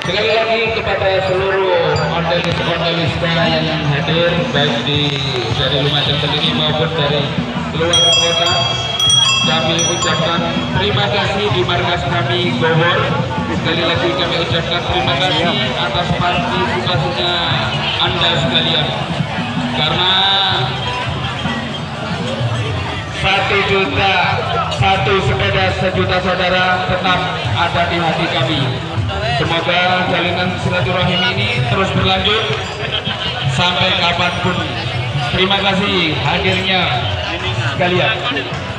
Sekali lagi kepada seluruh ordelis-ordelista yang hadir baik dari Lumajang sendiri maupun dari luar kota, kami ucapkan terima kasih di markas kami Gowor. Sekali lagi kami ucapkan terima kasih atas partisipasinya Anda sekalian, karena 1 juta satu sepeda sejuta saudara tetap ada di hati kami. Semoga jalinan silaturahim ini terus berlanjut sampai kapanpun. Terima kasih hadirnya sekalian.